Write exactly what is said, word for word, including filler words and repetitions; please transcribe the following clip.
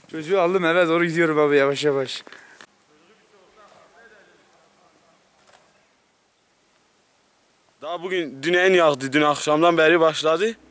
Çocuğu aldım eve doğru gidiyorum abi yavaş yavaş. Daha bugün dün en yağdı, dün akşamdan beri başladı.